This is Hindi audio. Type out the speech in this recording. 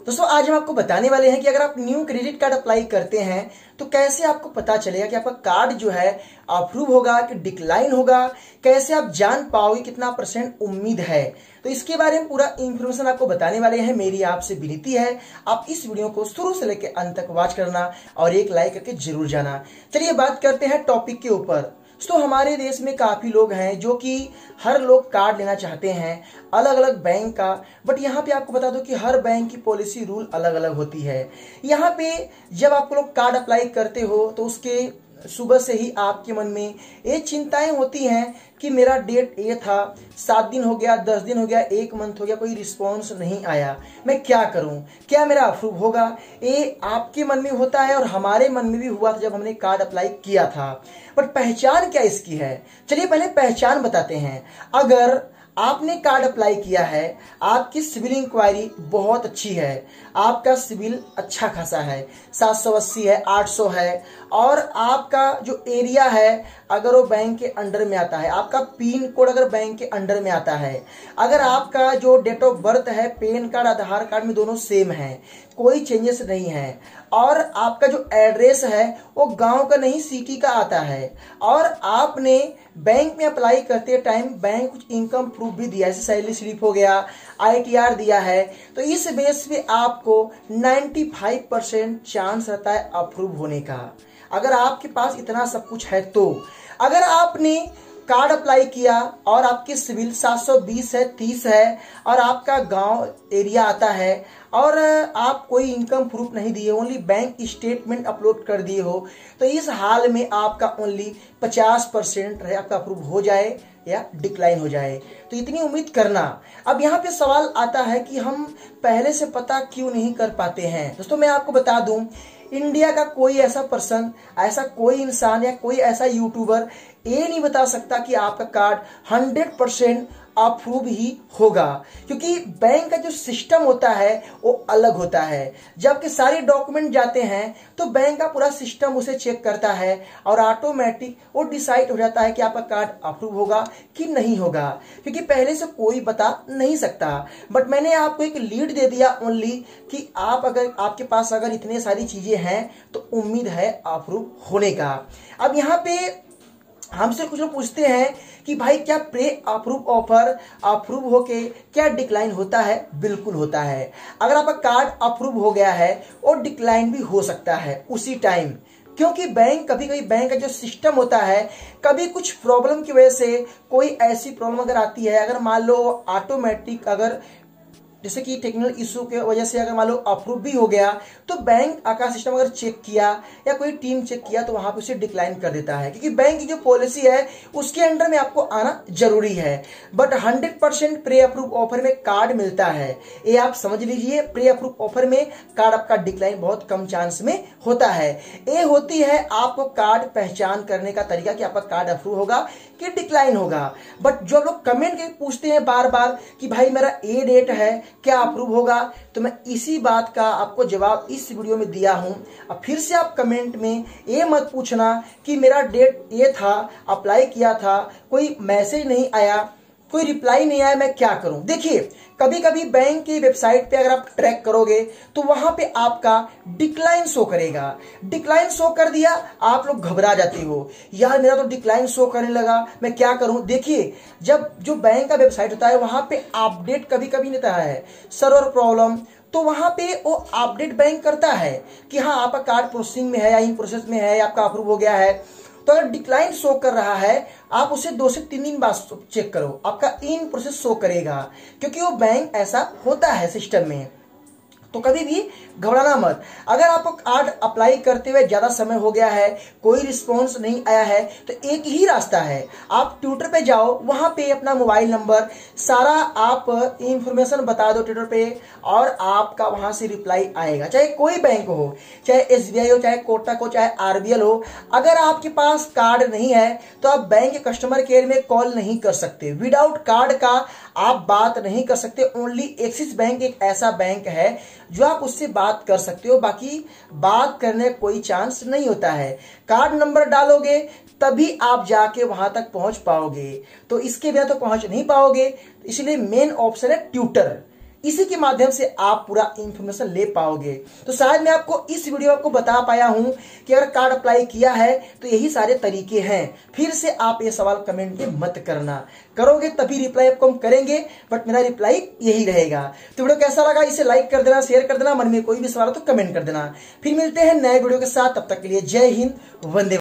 दोस्तों आज हम आपको बताने वाले हैं कि अगर आप न्यू क्रेडिट कार्ड अप्लाई करते हैं तो कैसे आपको पता चलेगा कि आपका कार्ड जो है अप्रूव होगा कि डिक्लाइन होगा, कैसे आप जान पाओगे कितना परसेंट उम्मीद है। तो इसके बारे में पूरा इंफॉर्मेशन आपको बताने वाले हैं। मेरी आपसे विनती है आप इस वीडियो को शुरू से लेकर अंत तक वॉच करना और एक लाइक करके जरूर जाना। चलिए बात करते हैं टॉपिक के ऊपर। तो हमारे देश में काफी लोग हैं जो कि हर लोग कार्ड लेना चाहते हैं अलग अलग बैंक का, बट यहाँ पे आपको बता दो कि हर बैंक की पॉलिसी रूल अलग अलग होती है। यहाँ पे जब आप लोग कार्ड अप्लाई करते हो तो उसके सुबह से ही आपके मन में ये चिंताएं होती हैं कि मेरा डेट ये था, 7 दिन हो गया, 10 दिन हो गया, 1 मंथ हो गया, कोई रिस्पॉन्स नहीं आया, मैं क्या करूं, क्या मेरा अप्रूव होगा। ये आपके मन में होता है और हमारे मन में भी हुआ था जब हमने कार्ड अप्लाई किया था। बट पहचान क्या इसकी है, चलिए पहले पहचान बताते हैं। अगर आपने कार्ड अप्लाई किया है, आपकी सिविल इंक्वायरी बहुत अच्छी है, आपका सिविल अच्छा खासा है, 780 है, 800 है, और आपका जो एरिया है अगर वो बैंक के अंडर में आता है, आपका पिन कोड अगर बैंक के अंडर में आता है, अगर आपका जो डेट ऑफ बर्थ है पैन कार्ड आधार कार्ड में दोनों सेम है, कोई चेंजेस नहीं है, और आपका जो एड्रेस है वो गांव का नहीं सिटी का आता है, और आपने बैंक में अप्लाई करते टाइम बैंक कुछ इनकम प्रूफ भी दिया, जैसे सैलरी स्लिप हो गया, ITR दिया है, तो इस बेस पे आपको 95% चांस रहता है अप्रूव होने का। अगर आपके पास इतना सब कुछ है तो अगर आपने कार्ड अप्लाई किया और आपकी सिविल 720 है, 30 है, और आपका गांव एरिया आता है और आप कोई इनकम प्रूफ नहीं दिए, ओनली बैंक स्टेटमेंट अपलोड कर दिए हो, तो इस हाल में आपका ओनली 50% रहे आपका अप्रूव हो जाए या डिक्लाइन हो जाए। तो इतनी उम्मीद करना। अब यहाँ पे सवाल आता है कि हम पहले से पता क्यों नहीं कर पाते हैं। दोस्तों मैं आपको बता दूं, इंडिया का कोई ऐसा पर्सन, ऐसा कोई इंसान या कोई ऐसा यूट्यूबर ये नहीं बता सकता कि आपका कार्ड 100% अप्रूव ही होगा, क्योंकि बैंक का जो सिस्टम होता है वो अलग होता है। जबकि सारे डॉक्यूमेंट जाते हैं तो बैंक का पूरा सिस्टम उसे चेक करता है और ऑटोमेटिक वो डिसाइड हो जाता है कि आपका कार्ड अप्रूव होगा कि नहीं होगा, क्योंकि पहले से कोई बता नहीं सकता। बट मैंने आपको एक लीड दे दिया ओनली कि आप अगर आपके पास अगर इतने सारी चीजें हैं तो उम्मीद है अप्रूव होने का। अब यहाँ पे हमसे कुछ लोग पूछते हैं कि भाई क्या प्रे अप्रूव ऑफर अप्रूव होके क्या डिक्लाइन होता है? बिल्कुल होता है। अगर आपका कार्ड अप्रूव हो गया है और डिक्लाइन भी हो सकता है उसी टाइम, क्योंकि बैंक कभी कभी बैंक का जो सिस्टम होता है, कभी कुछ प्रॉब्लम की वजह से कोई ऐसी प्रॉब्लम अगर आती है, अगर मान लो ऑटोमेटिक अगर जैसे कि टेक्निकल इशू के वजह से अगर मान लो अप्रूव भी हो गया तो बैंक का सिस्टम अगर चेक किया या कोई टीम चेक किया तो वहां पे उसे डिक्लाइन कर देता है, क्योंकि बैंक की जो पॉलिसी है उसके अंडर में आपको आना जरूरी है। बट 100% प्री अप्रूव ऑफर में कार्ड मिलता है, ये आप समझ लीजिए। प्री अप्रूव ऑफर में कार्ड आपका डिक्लाइन बहुत कम चांस में होता है। ये होती है आपको कार्ड पहचान करने का तरीका कि आपका कार्ड अप्रूव होगा कि डिक्लाइन होगा। बट जो लोग कमेंट के पूछते हैं बार बार कि भाई मेरा ये डेट है, क्या अप्रूव होगा, तो मैं इसी बात का आपको जवाब इस वीडियो में दिया हूं। अब फिर से आप कमेंट में ये मत पूछना कि मेरा डेट ये था, अप्लाई किया था, कोई मैसेज नहीं आया, कोई रिप्लाई नहीं आया, मैं क्या करूं। देखिए कभी कभी बैंक की वेबसाइट पे अगर आप ट्रैक करोगे तो वहां पे आपका डिक्लाइन शो करेगा। डिक्लाइन शो कर दिया, आप लोग घबरा जाते हो, यार मेरा तो डिक्लाइन शो करने लगा, मैं क्या करूं। देखिए जब जो बैंक का वेबसाइट होता है वहां पे अपडेट कभी कभी नहीं होता है, सर्वर प्रॉब्लम, तो वहां पे वो अपडेट बैंक करता है कि हाँ आपका कार्ड प्रोसेसिंग में है या इन प्रोसेस में है या आपका अप्रूव हो गया है। तो अगर डिक्लाइन शो कर रहा है आप उसे 2 से 3 दिन बाद चेक करो, आपका इन प्रोसेस शो करेगा, क्योंकि वो बैंक ऐसा होता है सिस्टम में। तो कभी भी घबराना मत। अगर आपको कार्ड अप्लाई करते हुए ज्यादा समय हो गया है, कोई रिस्पॉन्स नहीं आया है, तो एक ही रास्ता है, आप ट्विटर पे जाओ, वहां पे अपना मोबाइल नंबर सारा आप इंफॉर्मेशन बता दो ट्विटर पे और आपका वहां से रिप्लाई आएगा। चाहे कोई बैंक हो, चाहे SBI हो, चाहे कोटक हो, चाहे RBL हो। अगर आपके पास कार्ड नहीं है तो आप बैंक के कस्टमर केयर में कॉल नहीं कर सकते, विदाउट कार्ड का आप बात नहीं कर सकते। ओनली एक्सिस बैंक एक ऐसा बैंक है जो आप उससे बात कर सकते हो, बाकी बात करने का कोई चांस नहीं होता है। कार्ड नंबर डालोगे तभी आप जाके वहां तक पहुंच पाओगे, तो इसके बिना तो पहुंच नहीं पाओगे। इसलिए मेन ऑप्शन है ट्विटर। इसी के माध्यम से आप पूरा इंफॉर्मेशन ले पाओगे। तो शायद मैं आपको इस वीडियो में आपको बता पाया हूं कि अगर कार्ड अप्लाई किया है तो यही सारे तरीके हैं। फिर से आप ये सवाल कमेंट में मत करना, करोगे तभी रिप्लाई आपको हम करेंगे, बट मेरा रिप्लाई यही रहेगा। तो वीडियो कैसा लगा इसे लाइक कर देना, शेयर कर देना, मन में कोई भी सवाल हो तो कमेंट कर देना। फिर मिलते हैं नए वीडियो के साथ, तब तक के लिए जय हिंद, वंदे।